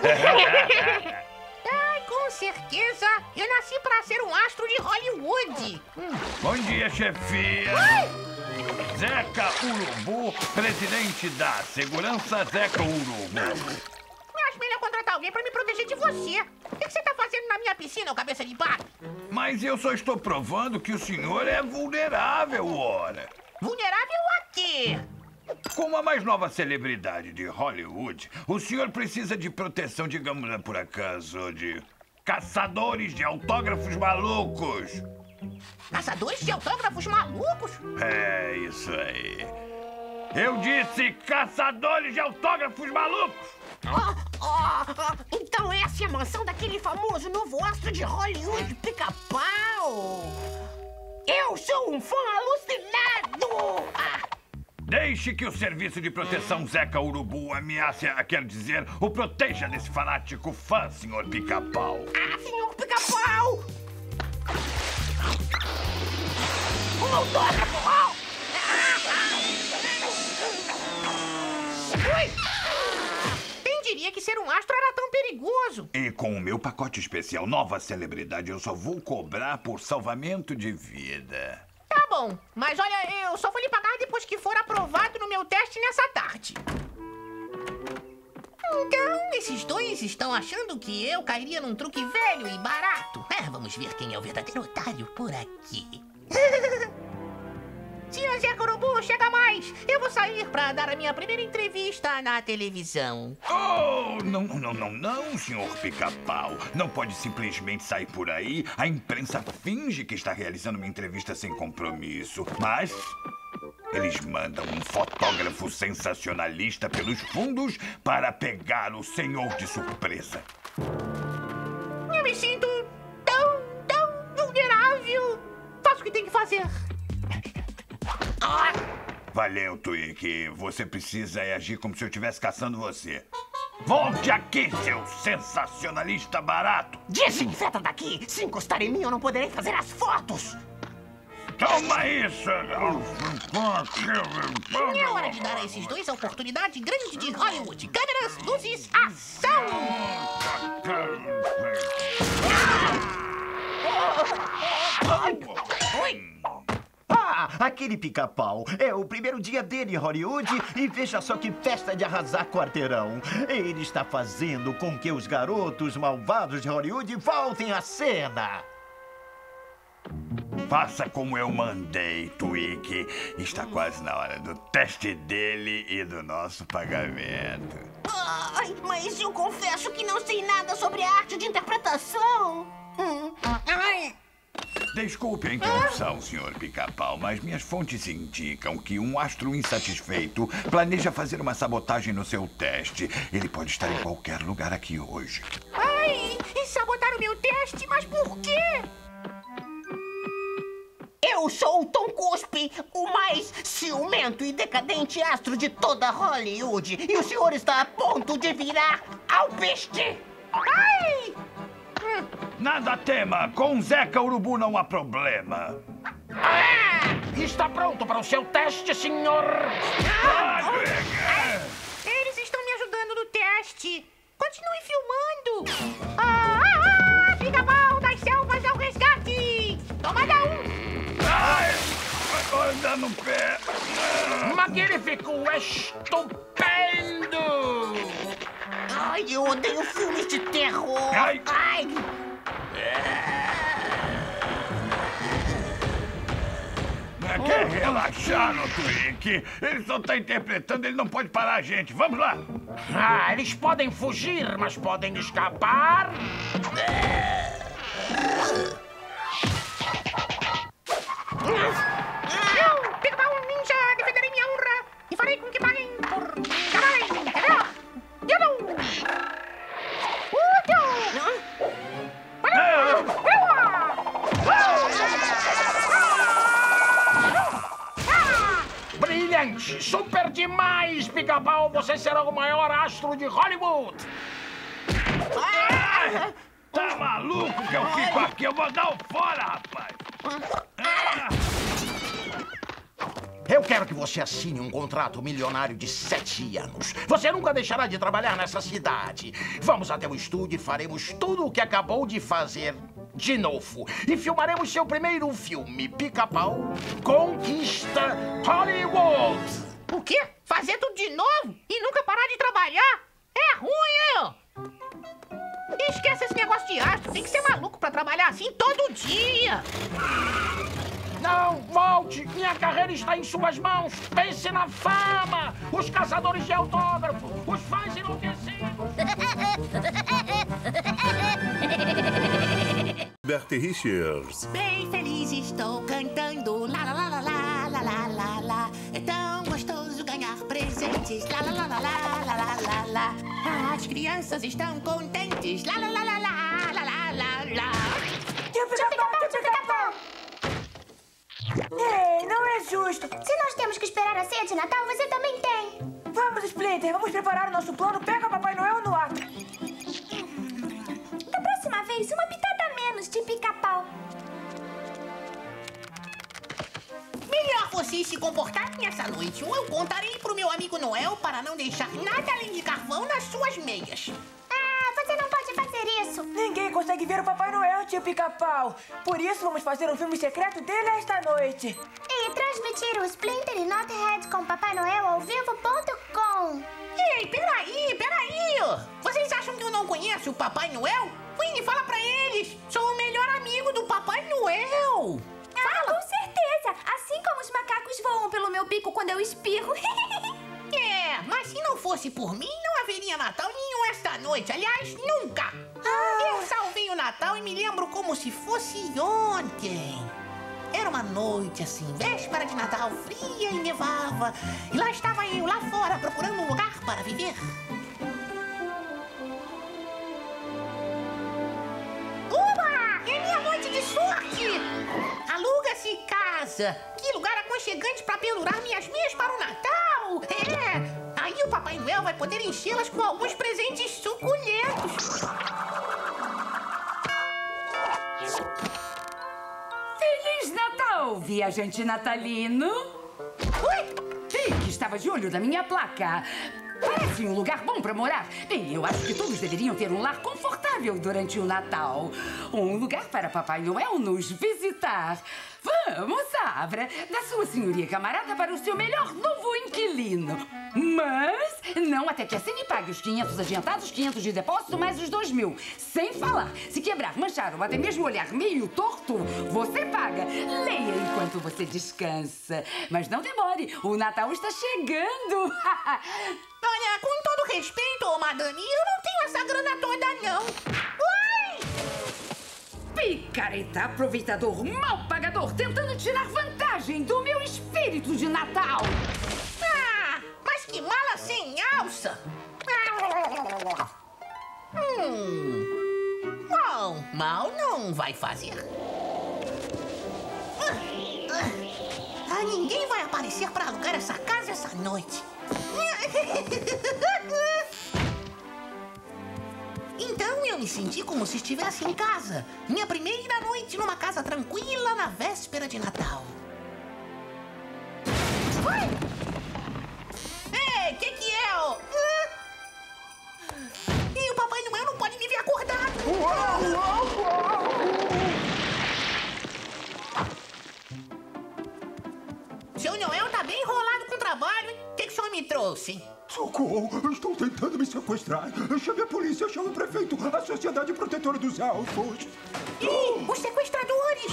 G: Ai, com certeza. Eu nasci para ser um astro de Hollywood. Hum.
L: Bom dia, chefia.
G: Ai!
L: Zeca Urubu, presidente da Segurança Zeca Urubu.
G: Acho melhor contratar alguém para me proteger de você. O que você tá fazendo na minha piscina, ô cabeça de pato?
L: Mas eu só estou provando que o senhor é vulnerável, ora.
G: Vulnerável a quê?
L: Como a mais nova celebridade de Hollywood, o senhor precisa de proteção, digamos, por acaso, de caçadores de autógrafos malucos.
G: Caçadores de autógrafos malucos?
L: É, isso aí. Eu disse caçadores de autógrafos malucos!
G: Oh, oh, então essa é a mansão daquele famoso novo astro de Hollywood, Pica-Pau! Eu sou um fã alucinado! Ah.
L: Deixe que o serviço de proteção Zeca Urubu ameace, quer dizer, o proteja desse fanático fã, senhor Pica-Pau.
G: Ah, senhor Pica-Pau! Um autógrafo! Oh. Ui! Quem diria que ser um astro era tão perigoso?
L: E com o meu pacote especial Nova Celebridade, eu só vou cobrar por salvamento de vida.
G: Tá bom, mas olha, eu só vou lhe pagar depois que for aprovado no meu teste nessa tarde. Então, esses dois estão achando que eu cairia num truque velho e barato. É, vamos ver quem é o verdadeiro otário por aqui. Senhor Zé Urubu, chega mais! Eu vou sair pra dar a minha primeira entrevista na televisão.
L: Oh, não, não, não, não, senhor Pica-Pau. Não pode simplesmente sair por aí. A imprensa finge que está realizando uma entrevista sem compromisso. Mas eles mandam um fotógrafo sensacionalista pelos fundos para pegar o senhor de surpresa.
G: Eu me sinto tão, tão vulnerável. Faço o que tem que fazer.
L: Valeu, Twig. Você precisa agir como se eu estivesse caçando você. Volte aqui, seu sensacionalista barato!
A: Desinfeta daqui! Se encostar em mim, eu não poderei fazer as fotos!
L: Toma isso!
G: É hora de dar a esses dois a oportunidade grande de Hollywood. Câmeras, luzes, ação!
H: Oi! Ah, aquele Pica-Pau. É o primeiro dia dele em Hollywood e veja só que festa de arrasar quarteirão. Ele está fazendo com que os garotos malvados de Hollywood voltem à cena.
L: Faça como eu mandei, Twig. Está quase na hora do teste dele e do nosso pagamento.
A: Ai, mas eu confesso que não sei nada sobre a arte de interpretação. Hum. Ai.
L: Desculpe a interrupção, senhor Pica-Pau, mas minhas fontes indicam que um astro insatisfeito planeja fazer uma sabotagem no seu teste. Ele pode estar em qualquer lugar aqui hoje.
G: Ai, e sabotaram o meu teste? Mas por quê?
A: Eu sou o Tom Cuspe, o mais ciumento e decadente astro de toda Hollywood. E o senhor está a ponto de virar alpiste.
G: Ai!
L: Nada tema, com Zeca Urubu não há problema.
G: Ah!
O: Está pronto para o seu teste, senhor?
G: Ah! Ah! Eles estão me ajudando no teste. Continue filmando. Ah, ah, ah, Pica-Pau das selvas ao resgate. Tomada um.
L: Ai, agora dá no pé.
O: Magnífico, estupendo.
A: Ai, eu odeio filmes de terror.
L: Ai.
A: Ai.
L: Quer relaxar no Twig? Ele só está interpretando, ele não pode parar a gente. Vamos lá.
O: Ah, eles podem fugir, mas podem escapar.
G: Eu, Pica-Pau Ninja, defenderei minha honra e farei com que paguem por caralho, entendeu? Eu não...
O: Brilhante! Super demais, Pica-Pau! Você será o maior astro de Hollywood!
L: Ah, tá maluco que eu fico aqui? Eu vou dar o fora, rapaz! Ah.
O: Eu quero que você assine um contrato milionário de sete anos. Você nunca deixará de trabalhar nessa cidade. Vamos até o estúdio e faremos tudo o que acabou de fazer de novo. E filmaremos seu primeiro filme, Pica-Pau Conquista Hollywood.
G: O quê? Fazer tudo de novo? E nunca parar de trabalhar? É ruim, hein? Esquece esse negócio de astro. Tem que ser maluco pra trabalhar assim todo dia.
O: Não, volte! Minha carreira está em suas mãos! Pense na fama! Os caçadores de autógrafo! Os fãs enlouquecidos!
N: Bert Richards.
P: Bem feliz estou cantando, lá lá lá lá lá lá lá lá lá. É tão gostoso ganhar presentes, lá lá lá lá lá lá lá lá lá. As crianças estão contentes, lá lá lá lá lá lá lá lá lá.
C: Tio Pica-Pau, tio Pica-Pau! Ei, não é justo.
B: Se nós temos que esperar a ceia de Natal, você também tem.
C: Vamos, Splinter, vamos preparar o nosso plano. Pega o Papai Noel no ato.
B: Da próxima vez, uma pitada menos de Pica-Pau.
G: Melhor você de se comportar nessa noite, ou eu contarei pro meu amigo Noel para não deixar nada além de carvão nas suas meias.
B: Ah, você não pode fazer isso.
C: Ninguém consegue ver o Papai Noel, tio Pica-Pau. Por isso, vamos fazer um filme secreto dele esta noite.
B: E transmitir o Splinter e Nothead com Papai Noel ao vivo ponto com.
G: Ei, peraí, peraí! Vocês acham que eu não conheço o Papai Noel? Winnie, fala pra eles! Sou o melhor amigo do Papai Noel!
Q: Ah, com certeza! Assim como os macacos voam pelo meu bico quando eu espirro.
G: É, mas se não fosse por mim, não haveria Natal nenhum esta noite. Aliás, nunca!
Q: Ah.
G: Eu salvei o Natal e me lembro como se fosse ontem. Era uma noite assim, véspera de Natal, fria e nevava. E lá estava eu, lá fora, procurando um lugar para viver. Uba! É minha noite de sorte! Aluga-se casa! Que lugar aconchegante para pendurar minhas meias para o Natal! É! Aí o Papai Noel vai poder enchê-las com alguns presentes suculentos.
R: Feliz Natal, viajante natalino! Oi! Ei, que estava de olho na minha placa. Parece um lugar bom para morar. Bem, eu acho que todos deveriam ter um lar confortável durante o Natal. Um lugar para Papai Noel nos visitar. Vamos, Abra, da sua senhoria camarada para o seu melhor novo inquilino. Mas não até que assine e pague os quinhentos adiantados, quinhentos de depósito, mais os dois mil. Sem falar, se quebrar, manchar ou até mesmo olhar meio torto, você paga. Leia enquanto você descansa. Mas não demore, o Natal está chegando.
G: Olha, com todo respeito, ô madame, eu não tenho essa grana toda, não. Ui!
R: Picareta, aproveitador, mal pagador, tentando tirar vantagem do meu espírito de Natal.
G: Ah, mas que mala sem alça. Hum, bom, mal não vai fazer. Ah, ninguém vai aparecer para alugar essa casa essa noite. Então eu me senti como se estivesse em casa. Minha primeira noite numa casa tranquila na véspera de Natal. Oi! Ei, que que é, ó? E o Papai Noel não pode me ver acordado. Uau, uau, uau. Seu Noel tá bem enrolado com o trabalho, hein? O que que o senhor me trouxe?
D: Socorro! Estão tentando me sequestrar! Chame a polícia, chame o prefeito, a Sociedade Protetora dos Elfos!
G: Ih, os sequestradores!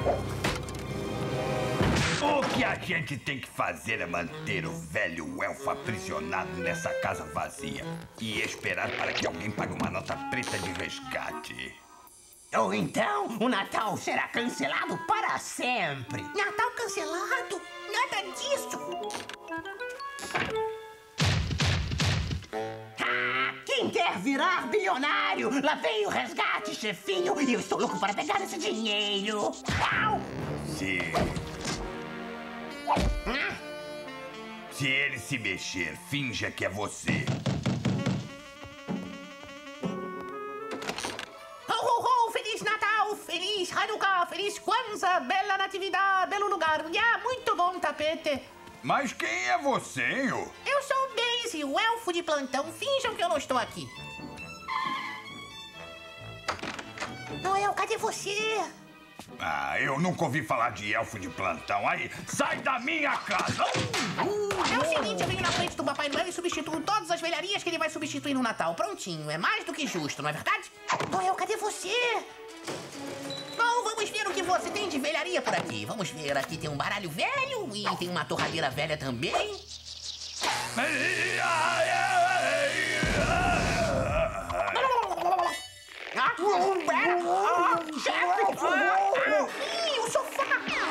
L: O que a gente tem que fazer é manter o velho elfo aprisionado nessa casa vazia e esperar para que alguém pague uma nota preta de resgate.
A: Ou então, o Natal será cancelado para sempre!
G: Natal cancelado? Nada disso!
A: Ah, quem quer virar bilionário? Lá vem o resgate, chefinho, e eu estou louco para pegar esse dinheiro. Uau!
L: Se...
A: Ah?
L: Se ele se mexer, finja que é você.
G: Ho, ho, ho! Feliz Natal! Feliz Hanukkah! Feliz Kwanzaa! Bela Natividade! Belo lugar! Yeah, muito bom tapete!
L: Mas quem é você, eu?
G: Eu sou o Daisy, o elfo de plantão. Finjam que eu não estou aqui. Noel, cadê você?
L: Ah, eu nunca ouvi falar de elfo de plantão. Aí, sai da minha casa!
G: É o seguinte, eu venho na frente do Papai Noel e substituo todas as velharias que ele vai substituir no Natal. Prontinho, é mais do que justo, não é verdade? Noel, cadê você? Bom, vamos ver o que você tem de velharia por aqui. Vamos ver, aqui tem um baralho velho e tem uma torradeira velha também. Ih, o sofá!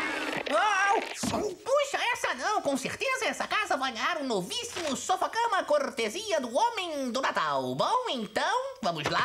G: Puxa, essa não! Com certeza essa casa vai ganhar um novíssimo sofá-cama cortesia do Homem do Natal. Bom, então, vamos lá?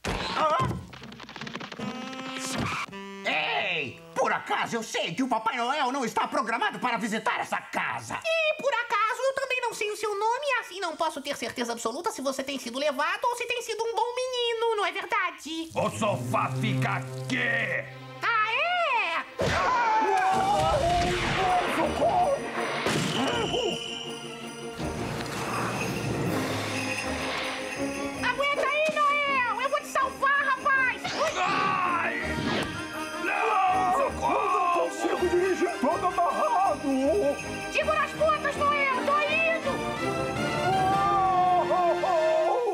A: Ei! Por acaso eu sei que o Papai Noel não está programado para visitar essa casa.
G: E por acaso eu também não sei o seu nome e assim não posso ter certeza absoluta se você tem sido levado ou se tem sido um bom menino, não é verdade?
L: O sofá fica aqui!
G: Ah, é? Aguenta aí, Noel! Eu vou te salvar, rapaz!
D: Ai! Não! Socorro! Não consigo dirigir todo amarrado!
G: Segura as pontas, Noel! Tô indo!
D: Oh, oh, oh.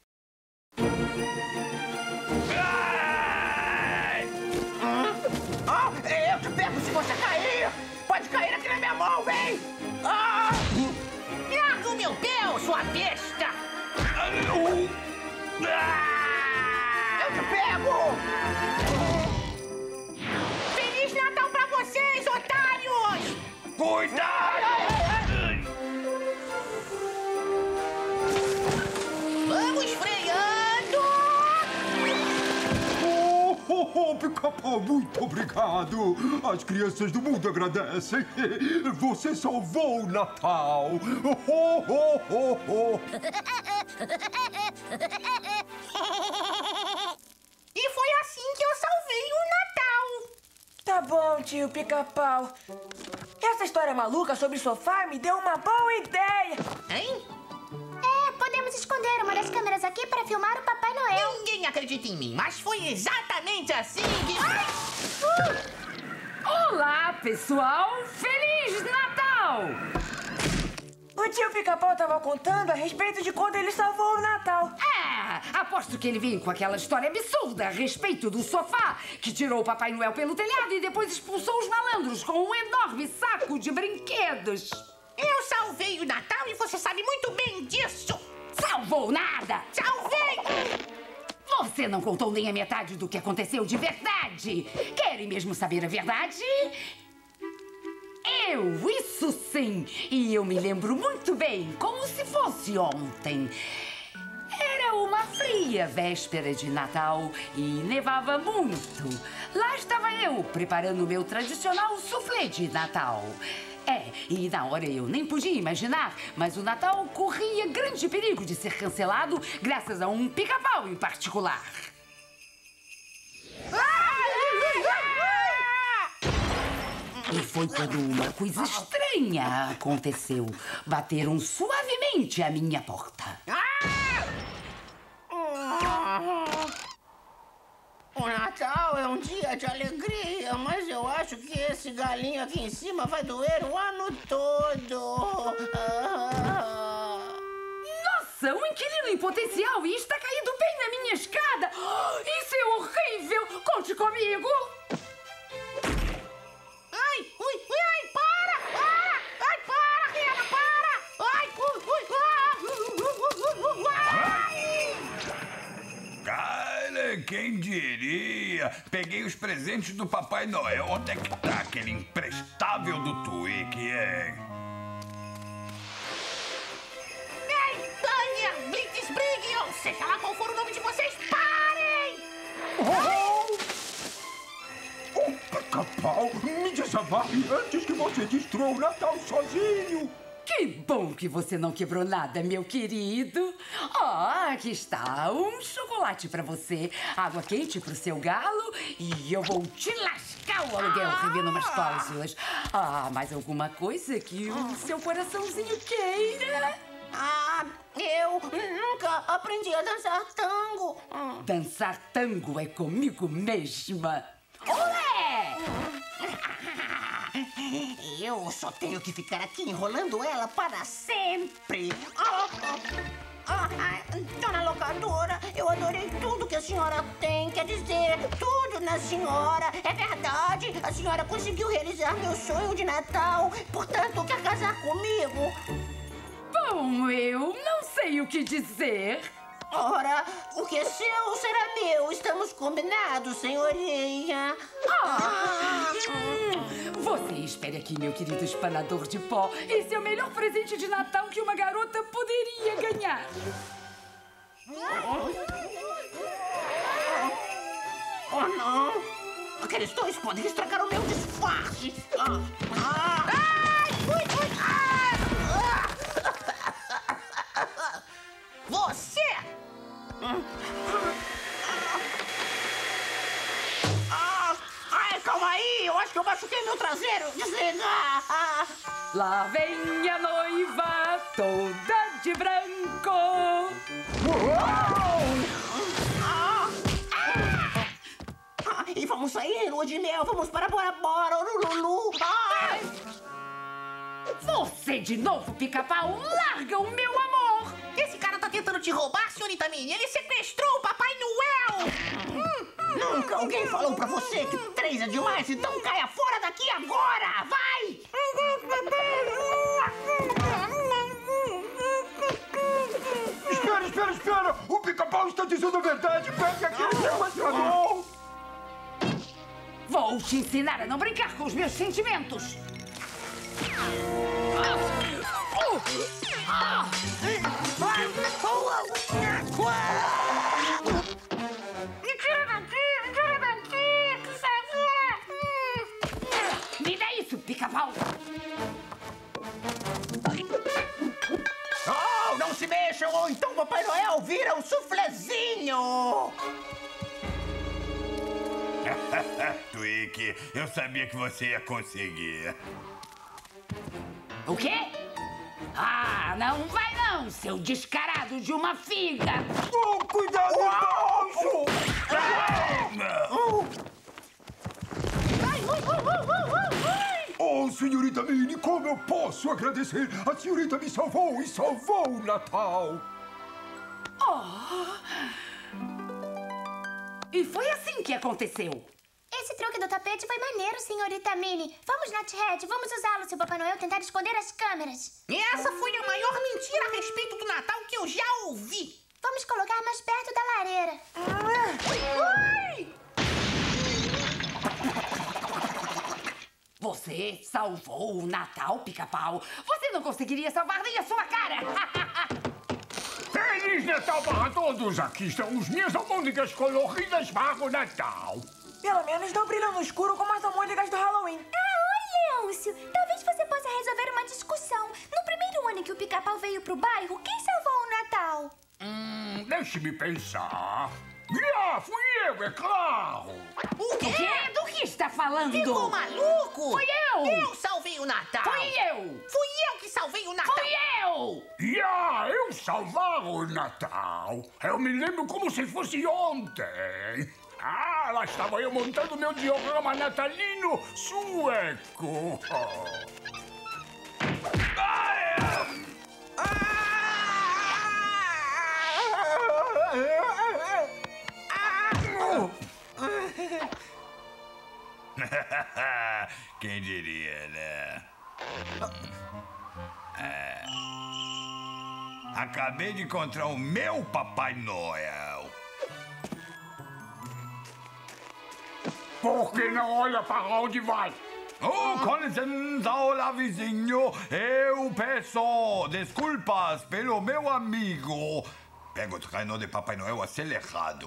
A: Ah, eu te pego se você cair! Pode cair aqui na minha mão, vem! Ah!
G: Larga o meu pé, sua besta!
A: Eu te pego!
G: Feliz Natal pra vocês, otários!
D: Cuidado!
G: Vamos freando!
S: Oh, oh, oh, Pica-Pau, muito obrigado! As crianças do mundo agradecem! Você salvou o Natal! Oh, oh, oh, oh, oh.
G: E foi assim que eu salvei o Natal!
C: Tá bom, tio Pica-Pau. Essa história maluca sobre o sofá me deu uma boa ideia.
G: Hein?
B: É, podemos esconder uma das câmeras aqui para filmar o Papai Noel.
G: Ninguém acredita em mim, mas foi exatamente assim que... Ai!
R: Uh! Olá, pessoal! Feliz Natal!
C: O tio Pica-Pau tava contando a respeito de quando ele salvou o Natal.
R: Ah, aposto que ele veio com aquela história absurda a respeito do sofá que tirou o Papai Noel pelo telhado e depois expulsou os malandros com um enorme saco de brinquedos.
G: Eu salvei o Natal e você sabe muito bem disso!
R: Salvou nada!
G: Salvei!
R: Você não contou nem a metade do que aconteceu de verdade! Querem mesmo saber a verdade? Eu, isso sim! E eu me lembro muito bem, como se fosse ontem. Era uma fria véspera de Natal e nevava muito. Lá estava eu, preparando o meu tradicional soufflé de Natal. É, e na hora eu nem podia imaginar, mas o Natal corria grande perigo de ser cancelado graças a um pica-pau em particular. E foi quando uma coisa estranha aconteceu. Bateram suavemente à minha porta.
A: O Natal é um dia de alegria, mas eu acho que esse galinho aqui em cima vai doer o ano todo. Ah.
R: Nossa, um inquilino em potencial e está caído bem na minha escada. Isso é horrível. Conte comigo.
G: Ai, ui, ui, ai, para, para. Ai, para, Rena, para. Ai, ui, ui,
L: Cara, quem diria? Peguei os presentes do Papai Noel. Onde é que tá aquele imprestável do Twig, hein?
G: Ei, Tânia, Blitzbrig, ou seja lá qual for o nome de vocês, parem!
S: Oh! Oh, Pica-Pau, me desamarre antes que você destrua o Natal sozinho!
R: Que bom que você não quebrou nada, meu querido. Ó, aqui está um chocolate pra você, água quente pro seu galo e eu vou te lascar o aluguel revendo umas cláusulas. Ah, mais alguma coisa que o seu coraçãozinho queira?
A: Ah, eu nunca aprendi a dançar tango.
R: Dançar tango é comigo mesma. Olé!
A: Eu só tenho que ficar aqui enrolando ela para sempre. Ah, ah, ah, dona locadora, eu adorei tudo que a senhora tem. Quer dizer, tudo na senhora. É verdade, a senhora conseguiu realizar meu sonho de Natal. Portanto, quer casar comigo?
R: Bom, eu não sei o que dizer.
A: Ora, o que é seu será meu. Estamos combinados, senhorinha.
R: Ah, hum. Você espere aqui, meu querido espanador de pó. Esse é o melhor presente de Natal que uma garota poderia ganhar.
A: Oh, não. Aqueles dois podem estragar o meu disfarce. Ah, ah.
G: Ai, ui, ui, ah. Você!
A: Ah, ai, calma aí, eu acho que eu machuquei meu traseiro. Desliga. Ah.
R: Lá vem a noiva toda de branco.
A: Ah. Ah. E vamos sair, lua de mel. Vamos para Bora Bora, Lulu. Ai.
R: Você de novo, Pica-Pau? Larga o meu amor!
G: Esse cara tá tentando te roubar, senhorita Minnie. Ele sequestrou o Papai Noel.
A: Hum. Nunca alguém falou pra você que três é demais, então caia fora daqui agora! Vai!
S: Espera, espera, espera! O Pica-Pau está dizendo a verdade! Pegue aquele sequestrador!
R: Vou te ensinar a não brincar com os meus sentimentos!
G: Me tira daqui! Me tira daqui! Por favor!
R: Me dá isso, Pica-Pau!
A: Oh, não se mexam, ou então Papai Noel vira um suflezinho!
L: Twiki, eu sabia que você ia conseguir.
R: O quê? Ah, não vai não, seu descarado de uma figa!
S: Oh, cuidado, moço! Oh, senhorita Minnie, como eu posso agradecer? A senhorita me salvou e salvou o Natal!
R: Oh. E foi assim que aconteceu.
B: Esse truque do tapete foi maneiro, senhorita Minnie. Vamos, Nuthead, vamos usá-lo se o Papai Noel tentar esconder as câmeras.
G: Essa foi a maior mentira a respeito do Natal que eu já ouvi.
B: Vamos colocar mais perto da lareira.
G: Ai!
R: Você salvou o Natal, Pica-Pau. Você não conseguiria salvar nem a sua cara.
D: Feliz Natal para todos! Aqui estão as minhas almôndegas coloridas para o Natal.
C: Pelo menos não brilham no escuro como as almôndegas do Halloween.
Q: Ah, oi, Leôncio. Talvez você possa resolver uma discussão. No primeiro ano que o Pica-Pau veio pro bairro, quem salvou o Natal?
D: Hum, deixe-me pensar. Ah, fui eu, é claro!
G: O quê?
R: O quê? Do que está falando?
G: Ficou maluco?
R: Fui eu!
G: Eu salvei o Natal!
R: Fui eu!
G: Fui eu que salvei o Natal!
R: Fui eu!
D: Já, eu salvar o Natal. Eu me lembro como se fosse ontem. Ah, lá estava eu montando meu diorama natalino sueco.
L: Quem diria, né? É. Acabei de encontrar o meu Papai Noel.
D: Por que não olha para onde vai?
L: Oh, com licença, olá, vizinho. Eu peço desculpas pelo meu amigo. Pega o traino de Papai Noel acelerado.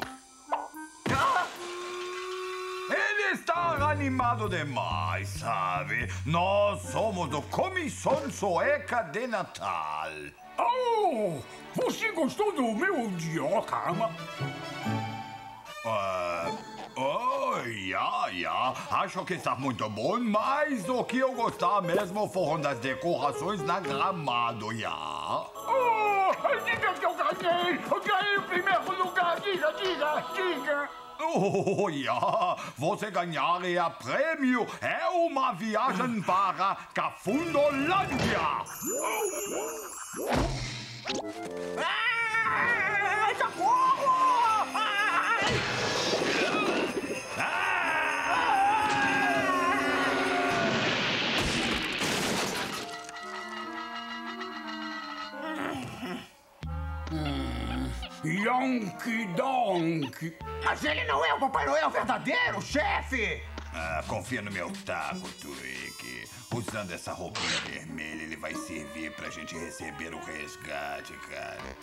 L: Ele está animado demais, sabe? Nós somos do Comissão Sueca de Natal.
D: Oh, você gostou do meu diorama?
L: Uh, oh, já, já. Acho que está muito bom, mas o que eu gostar mesmo foram das decorações na gramado, já.
D: Oh, diga que eu ganhei! Eu ganhei o primeiro lugar! Diga, diga, diga!
L: Oh, já! Você ganhar é prêmio! É uma viagem para Cafundolândia!
A: Ah, socorro! Ai!
D: Yonky Donk!
A: Mas ele não é o Papai Noel verdadeiro, chefe!
L: Ah, confia no meu taco, Twiki. Usando essa roupinha vermelha, ele vai servir pra gente receber o resgate, cara.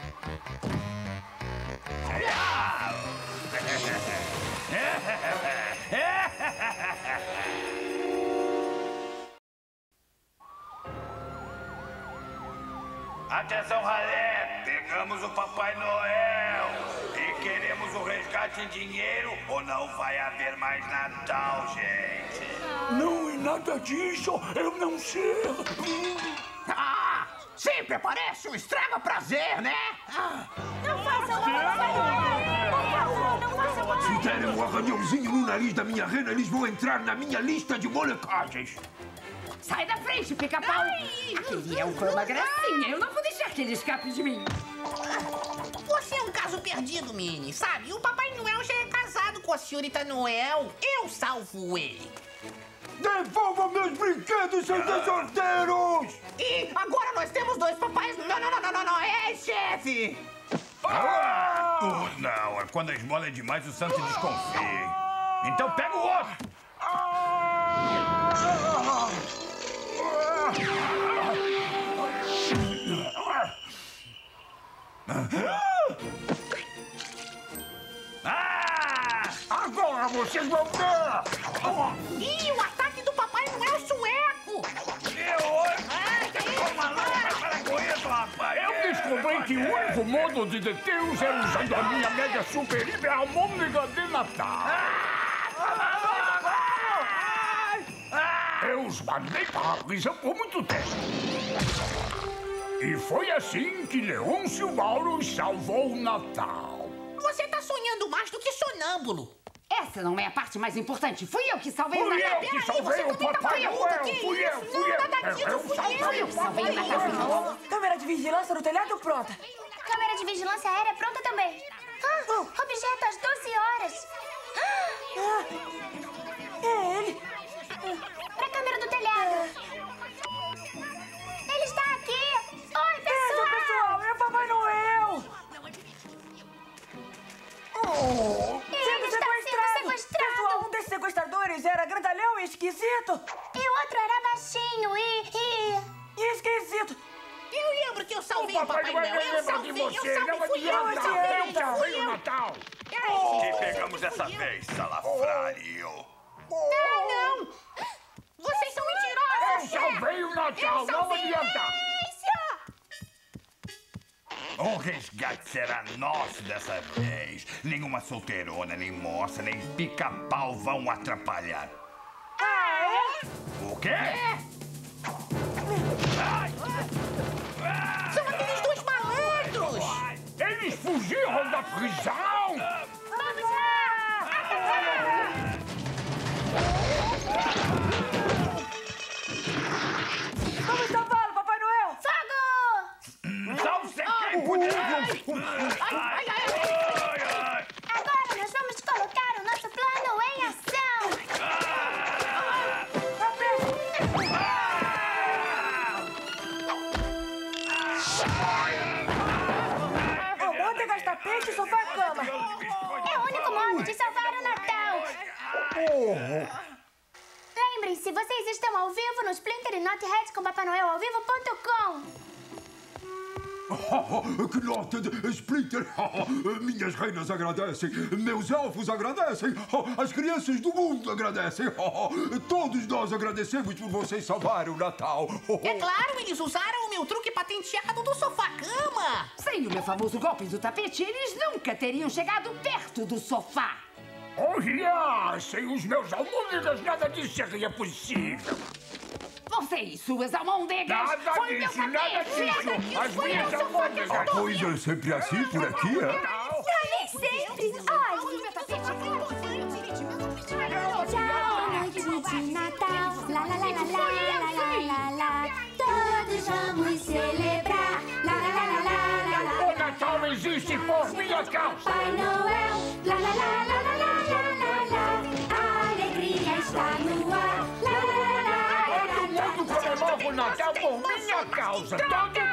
L: Atenção, Ralé! Pegamos o Papai Noel! E queremos o resgate em dinheiro ou não vai haver mais Natal, gente.
D: Não é nada disso, eu não sei.
O: Ah, sempre aparece um estraga prazer, né? Ah.
B: Não façam mal, por favor, não façam mal.
S: Se derem um arranhãozinho no nariz da minha rena, eles vão entrar na minha lista de molecagens.
R: Sai da frente, pica-pau! Aquele elfo foi uma gracinha. Eu não vou deixar que ele escape de mim.
G: Você é um caso perdido, Minnie, sabe? O Papai Noel já é casado com a senhorita Noel. Eu salvo ele.
S: Devolva meus brinquedos, seus desordeiros!
A: E agora nós temos dois papais. Não, não, não, não, não, não. É, chefe!
L: Ah! Oh, não, quando a esmola é demais, o santo desconfia. Então pega o outro!
D: Ah! Agora vocês vão ver!
G: Ih, o ataque do Papai Noel sueco!
D: Eu descobri que o único modo de detê-los é usando a minha mega super hiper almôndega de Natal. Eu os mandei para a prisão por muito tempo. E foi assim que Leôncio Mauro salvou o Natal.
G: Você tá sonhando mais do que sonâmbulo.
R: Essa não é a parte mais importante. Fui eu que salvei o
D: Fui
R: Natal.
D: eu que salvei o Papai Noel. Fui eu, fui eu. Eu salvei o Papai Noel.
C: Câmera de vigilância no telhado pronta.
B: Câmera de vigilância aérea pronta também. Ah, objeto às doze horas.
C: Ah, é ele.
B: Pra câmera do telhado. Ele está aqui. Oi, pessoal.
C: Veja, pessoal, é o Papai Noel.
B: Oh, ele está sendo sequestrado.
C: Pessoal, um desses sequestradores era grandalhão e esquisito.
B: E o outro era baixinho e... e...
C: E esquisito.
G: Eu lembro que eu salvei o Papai Noel. Eu salvei, eu
D: você,
G: salvei,
D: não
G: fui eu,
D: adianta. Eu salvei o Natal.
L: Que pegamos dessa vez, salafrário.
G: Não, não. Vocês são mentirosos.
D: Eu salvei o Natal, não adianta.
L: O resgate será nosso dessa vez. Nenhuma solteirona, nem moça, nem pica-pau vão atrapalhar.
C: Ah, é?
L: O quê? Ai.
G: São aqueles dois malandros.
D: Eles fugiram da prisão.
B: Vamos lá.
C: Vamos salvá-lo, Papai Noel.
B: Fogo!
L: Salve-se quem puder!
G: Ai, ai, ai.
B: Agora nós vamos colocar o nosso plano em ação.
C: Almôndegas, tapete, sofá, cama.
B: É o único modo de salvar o Natal. Lembrem-se, vocês estão ao vivo no Splinter e Knothead com Papai Noel ao vivo ponto com.
S: Knotted, Splinter, minhas reinas agradecem, meus elfos agradecem, as crianças do mundo agradecem, todos nós agradecemos por vocês salvarem o Natal.
G: É claro, eles usaram o meu truque patenteado do sofá-cama.
R: Sem o meu famoso golpe do tapete, eles nunca teriam chegado perto do sofá.
D: Olha, sem os meus almôndegas nada disso seria possível.
R: Você e suas almôndegas!
D: Nada
R: Foi
D: disso,
R: meu
D: nada
R: tapete!
D: disso! As minhas almôndegas!
S: A coisa é sempre assim por aqui, é?
B: Nem sempre. Olha. Tchau, noite de Natal. Lá, lá, lá, lá, lá, lá, lá, lá. Todos vamos celebrar. Lá, lá, lá, lá, lá, lá.
D: O Natal existe por minha causa!
B: Pai Noel. Lá, lá, lá, lá, lá, lá, lá, lá. A alegria está no ar. Lá, lá, lá, lá, lá, lá.
D: Todo mundo comemora o Natal por minha causa! Todo